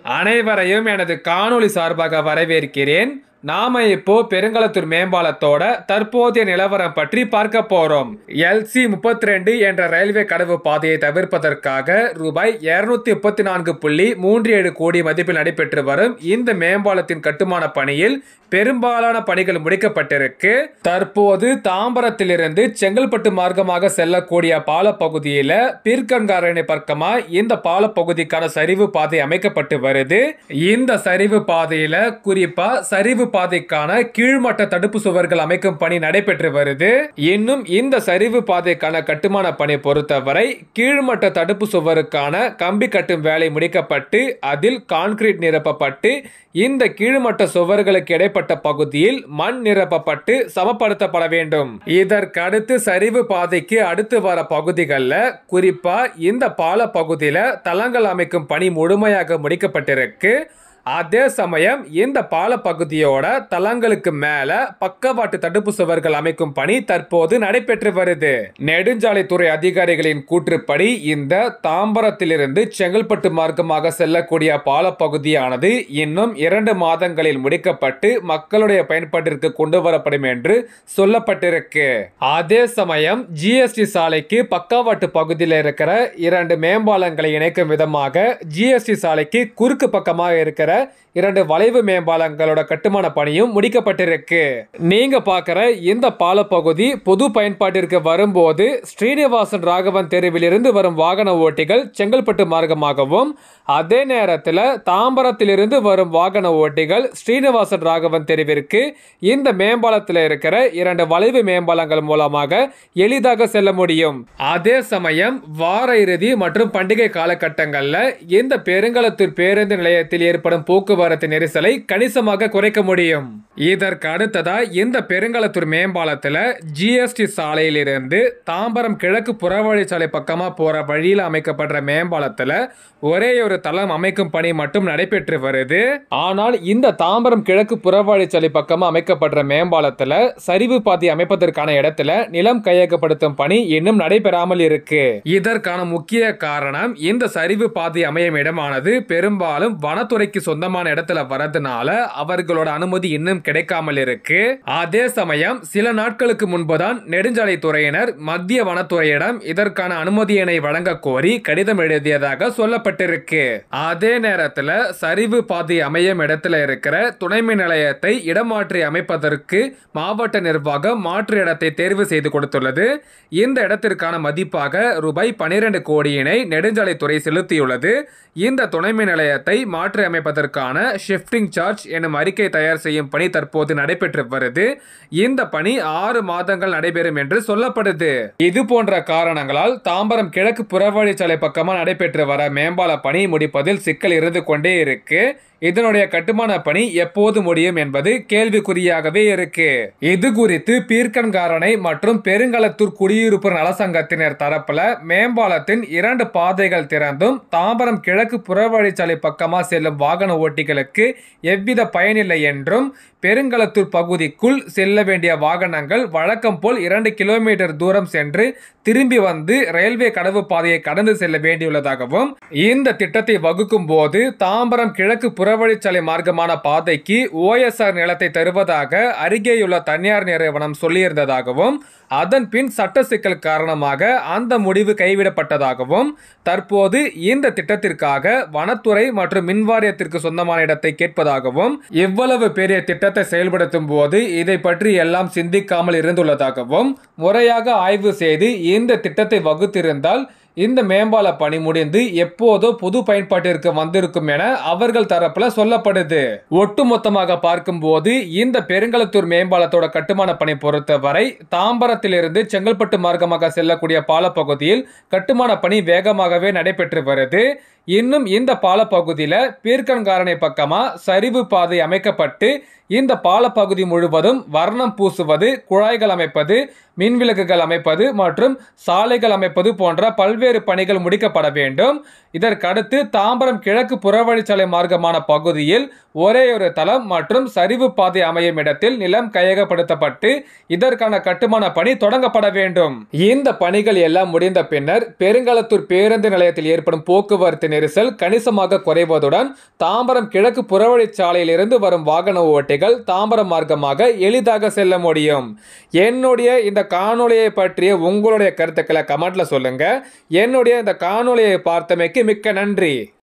அனைவரையும் எனது காணொளி சார்பாக வரவேற்கிறேன். நாம இப்போ பெருங்களத்தூர் மேம்பாலத்தோட தற்போதைய நிலவரம் பற்றி பார்க்க போறோம். LC32 என்ற ரயில்வே கடவு பாதையை தவிர்ப்பதற்காக ரூபாய் 234.37 கோடி மதிப்பில் நடைபெற்று வரும் இந்த மேம்பாலத்தின் கட்டுமான பணியில் பெரும்பாலான பணிகள் முடிக்கப்பட்டிருக்கு. தற்போது தாம்பரத்திலிருந்து செங்கல்பட்டு மார்க்கமாக செல்லக்கூடிய பாலப்பகுதியில பீர்க்கங்காரணி பக்கமா இந்த பாலப்பகுதிக்கான சரிவு பாதை அமைக்கப்பட்டு வருது. இந்த சரிவு பாதையில குறிப்பா சரிவு பாதைக்கான கீழ்மட்ட தடுப்பு சுவர்கள் அமைக்கும் பணி நடைபெற்று வருது. இன்னும் இந்த சரிவு பாதைக்கான கட்டுமான பணி பொறுத்தவரை கீழ்மட்ட தடுப்பு சுவருக்கான கம்பி கட்டும் வேலை முடிக்கப்பட்டு அதில் கான்கிரீட் நிரப்பப்பட்டு இந்த கீழ்மட்ட சுவர்களுக்கு இடைப்பட்ட பகுதியில் மண் நிரப்பப்பட்டு சமப்படுத்தப்பட வேண்டும். இதற்கடுத்து சரிவு பாதைக்கு அடுத்து வர பகுதிகளில் குறிப்பா இந்த பால பகுதியில தளங்கள் அமைக்கும் பணி முழுமையாக முடிக்கப்பட்டிருக்கு. அதே சமயம் இந்த பால பகுதியோட தளங்களுக்கு மேல பக்கவாட்டு தடுப்பு சுவர்கள் அமைக்கும் பணி தற்போது நடைபெற்று வருது. நெடுஞ்சாலைத்துறை அதிகாரிகளின் கூற்றுப்படி இந்த தாம்பரத்திலிருந்து செங்கல்பட்டு மார்க்கமாக செல்லக்கூடிய பால பகுதியானது இன்னும் 2 மாதங்களில் முடிக்கப்பட்டு மக்களுடைய பயன்பாட்டிற்கு கொண்டு வரப்படும் என்று சொல்லப்பட்டிருக்கு. அதே சமயம் GST சாலைக்கு பக்கவாட்டு பகுதியில் இருக்கிற 2 மேம்பாலங்களை இணைக்கும் விதமாக GST சாலைக்கு குறுக்கு பக்கமாக இருக்கிற 2 வளைவு மேம்பாலங்களோட கட்டுமான பணியும் முடிக்கப்பட்டிருக்கு. நீங்க பார்க்கிற இந்த பாலப்பகுதி பொது பயன்பாட்டிற்கு வரும்போது ஸ்ரீனிவாசன் ராகவன் தெருவில் இருந்து வரும் வாகன ஓட்டிகள் செங்கல்பட்டு மார்க்கமாகவும் அதே நேரத்தில் தாம்பரத்திலிருந்து வரும் வாகன ஓட்டிகள் ஸ்ரீனிவாசன் ராகவன் தெருவிற்கு இந்த மேம்பாலத்தில் இருக்கிற 2 வளைவு மேம்பாலங்கள் மூலமாக எளிதாக செல்ல முடியும். அதே சமயம் வார இறுதி மற்றும் பண்டிகை காலகட்டங்களில் இந்த பெருங்களத்தூர் பேருந்து நிலையத்தில் ஏற்படும் போக்குவரத்து நெரிசலை கணிசமாக குறைக்க முடியும். இதற்கு அடுத்ததா இந்த பெருங்களத்தூர் மேம்பாலத்தில் GST சாலையிலிருந்து தாம்பரம் கிழக்கு புறவழிச்சாலை பக்கமா போற வழியில் அமைக்கப்படுற மேம்பாலத்தில் ஒரே ஒரு தளம் அமைக்கும் பணி மட்டும் நடைபெற்று வருது. ஆனால் இந்த தாம்பரம் கிழக்கு புறவழிச்சாலை பக்கமா அமைக்கப்படுற மேம்பாலத்தில் சரிவு பாதை அமைப்பதற்கான இடத்துல நிலம் கையகப்படுத்தும் பணி இன்னும் நடைபெறாமல் இருக்கு. இதற்கான முக்கிய காரணம் இந்த சரிவு பாதை அமையும் இடமானது பெரும்பாலும் வனத்துறைக்கு சொந்தமான இடத்துல வரதுனால அவர்களோட அனுமதி இன்னும் கிடைக்காமல் இருக்கு. அதே சமயம் சில நாட்களுக்கு முன்புதான் நெடுஞ்சாலைத்துறையினர் மத்திய வனத்துறையிடம் இதற்கான அனுமதியினை வழங்க கோரி கடிதம் எழுதியதாக சொல்லப்பட்டிருக்கு. அதே நேரத்தில் சரிவு பாதை அமையும் இடத்துல இருக்கிற துணை மின் நிலையத்தை இடமாற்றி அமைப்பதற்கு மாவட்ட நிர்வாகம் மாற்று இடத்தை தேர்வு செய்து கொடுத்துள்ளது. இந்த இடத்திற்கான மதிப்பாக ரூபாய் 12 கோடியினை நெடுஞ்சாலைத்துறை செலுத்தியுள்ளது. இந்த துணை மின் நிலையத்தை மாற்றி அமைப்பதற்கான ஷிஃப்டிங் சார்ஜ் எனும் அறிக்கை தயார் செய்யும் பணி தற்போது நடைபெற்று வருது. இந்த பணி 6 மாதங்கள் நடைபெறும் என்று சொல்லப்படுது. இது போன்ற காரணங்களால் தாம்பரம் கிழக்கு புறவழிச்சாலை பக்கமா நடைபெற்று வர மேம்பால பணி முடிப்பதில் சிக்கல் இருந்து கொண்டே இருக்கு. இதனுடைய கட்டுமான பணி எப்போது முடியும் என்பது கேள்விக்குறியாகவே இருக்கு. இது குறித்து பீர்க்கங்காரணை மற்றும் பெருங்களத்தூர் குடியிருப்பு நலசங்கத்தினர் தரப்புல மேம்பாலத்தின் 2 பாதைகள் திறந்தும் தாம்பரம் கிழக்கு புறவழிச்சாலை பக்கமா செல்லும் வாகன ஓட்டிகளுக்கு எவ்வித பயனில்லை என்றும் பெருங்களத்தூர் பகுதிக்குள் செல்ல வேண்டிய வாகனங்கள் வழக்கம் போல் 2 கிலோமீட்டர் தூரம் சென்று திரும்பி வந்து ரயில்வே கடவு பாதையை கடந்து செல்ல வேண்டியுள்ளதாகவும் இந்த திட்டத்தை வகுக்கும் போது தாம்பரம் கிழக்கு புறவழிச்சாலை மார்க்கமான பாதைக்கு OSR நிலத்தை தருவதாக அருகேயுள்ள தனியார் நிறுவனம் சொல்லியிருந்ததாகவும் அதன் பின் சட்ட சிக்கல் காரணமாக அந்த முடிவு கைவிடப்பட்டதாகவும் தற்போது இந்த திட்டத்திற்காக வனத்துறை மற்றும் மின்வாரியத்திற்கு சொந்தமான இடத்தை கேட்பதாகவும் இவ்வளவு பெரிய திட்டத்தை செயல்படுத்தும் போது இதை பற்றி எல்லாம் சிந்திக்காமல் இருந்துள்ளதாகவும் முறையாக ஆய்வு செய்து இந்த திட்டத்தை வகுத்திருந்தால் இந்த மேம்பால பணி முடிந்து எப்போதோ பொது பயன்பாட்டிற்கு வந்திருக்கும் என அவர்கள் தரப்புல சொல்லப்படுது. ஒட்டுமொத்தமாக பார்க்கும்போது இந்த பெருங்களத்தூர் மேம்பாலத்தோட கட்டுமான பணி பொறுத்தவரை தாம்பரத்திலிருந்து செங்கல்பட்டு மார்க்கமாக செல்லக்கூடிய பாலப்பகுதியில் கட்டுமான பணி வேகமாகவே நடைபெற்று வருது. இன்னும் இந்த பாலப்பகுதியில பீர்க்கங்காரணை பக்கமா சரிவு பாதை அமைக்கப்பட்டு இந்த பாலப்பகுதி முழுவதும் வர்ணம் பூசுவது, குழாய்கள் அமைப்பது, மின்விளக்குகள் அமைப்பது மற்றும் சாலைகள் அமைப்பது போன்ற பல்வேறு பணிகள் முடிக்கப்பட வேண்டும். இதற்கடுத்து தாம்பரம் கிழக்கு புறவழிச்சாலை மார்க்கமான பகுதியில் ஒரே ஒரு தளம் மற்றும் சரிவு பாதை அமையும் இடத்தில் நிலம் கையகப்படுத்தப்பட்டு இதற்கான கட்டுமான பணி தொடங்கப்பட வேண்டும். இந்த பணிகள் எல்லாம் முடிந்த பின்னர் பெருங்களத்தூர் பேருந்து நிலையத்தில் ஏற்படும் போக்குவரத்து நெரிசல் கணிசமாக குறைவதுடன் தாம்பரம் கிழக்கு புறவழிச்சாலையில் இருந்து வரும் வாகன ஓட்டிகள் தாம்பரம் மார்க்கமாக எளிதாக செல்ல முடியும். என்னுடைய இந்த காணொளியை பற்றிய உங்களுடைய கருத்துக்களை கமெண்ட்ல சொல்லுங்க. என்னுடைய இந்த காணொளியை பார்த்தமைக்கு மிக்க நன்றி.